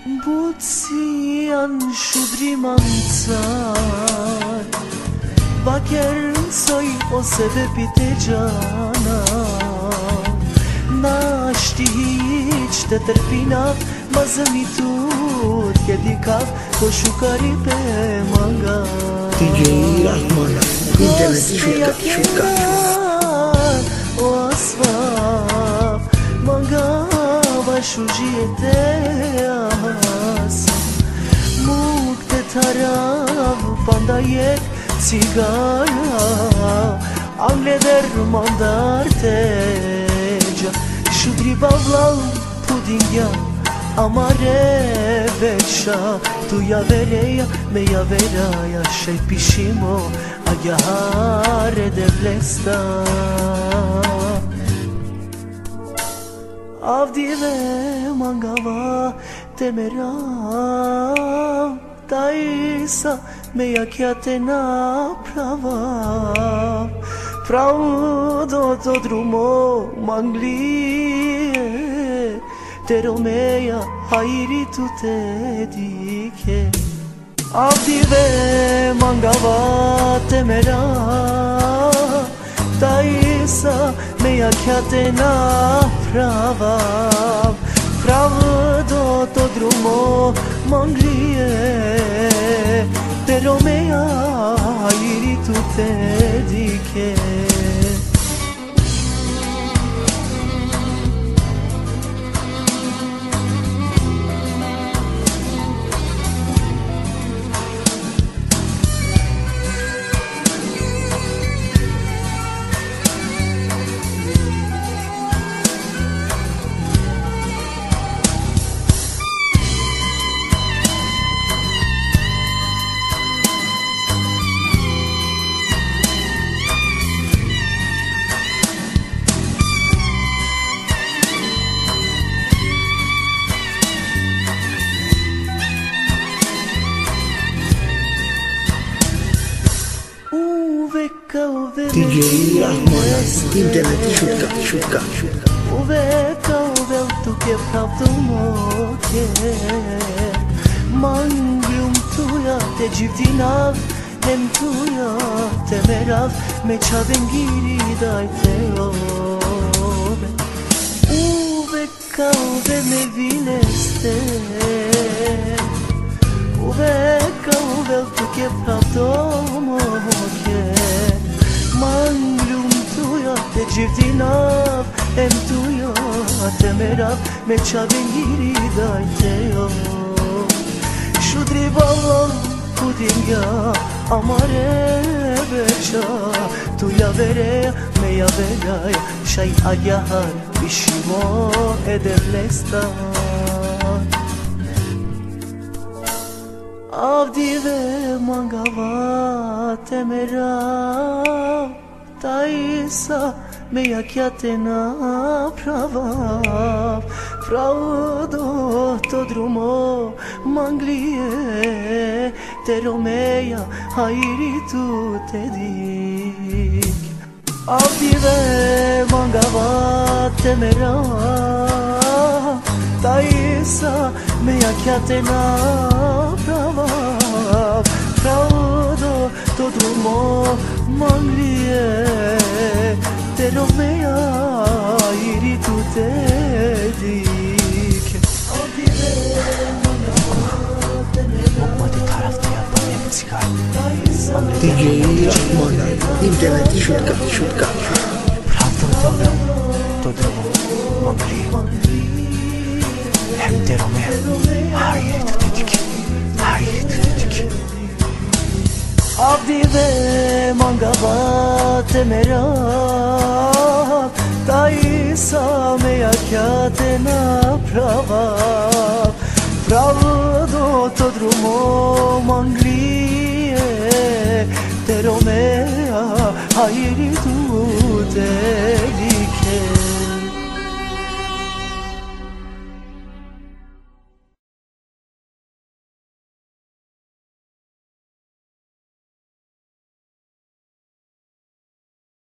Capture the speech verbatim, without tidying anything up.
Bucian shudrimancar Baker soi o sebebit e gjana Nashti hiq të tërpinat Ma zëmitut Kedi kaf ko shukari pe manga D J Rahman internet shurka shurka O asfaf Manga bashu gjete asa Muk të tarav Panda jek cigara Angleder mandar tegja Shudri bavlau pudingja Amare veça Tu ja vereja me ja veraja Shej pishimo Agja hare de vlesta Avdive mangava temera Ta isa me ja kjate na prava Prau do të drumo manglie Te romeja hajri tu te dike Avdive mangava temera Ta isa me ja kjate na prava Prau do të drumo manglie Te romeja hajri tu te dike D J Rahman internet shurka shurka Uveka uvel tu ke pravdu moke Manglum tuja te gjivdinav Hem tuja te merav Me qavengiri daj te ove Uveka uve me vineste Uveka uvel tu ke pravdu moke Manglum tuja te gjivdinav Em tuja te merav Me qavengiri daj te ove Shudri balon pudingja Amare veça Tu ja vereja me ja veraja Shaj agjahar bishimo edhe vlesta Avdive mangava temera Ta isa me ja kjate na prava Prau do të drumo manglie Te romeja hajri tu te dik Avdive mangava temera Ta isa me ja kjate na prava Prau do të drumo manglie Te romeja hajri tu te dik D J Rahman internet shurka shurka Pravdu dovem të drumo mangli Hem te romeja hajri tu te dik Hajri tu te dik Avdive mangava temera Ta isa me ja kjate na prava Pravo do të drumo manglie Te romeja hajri tu te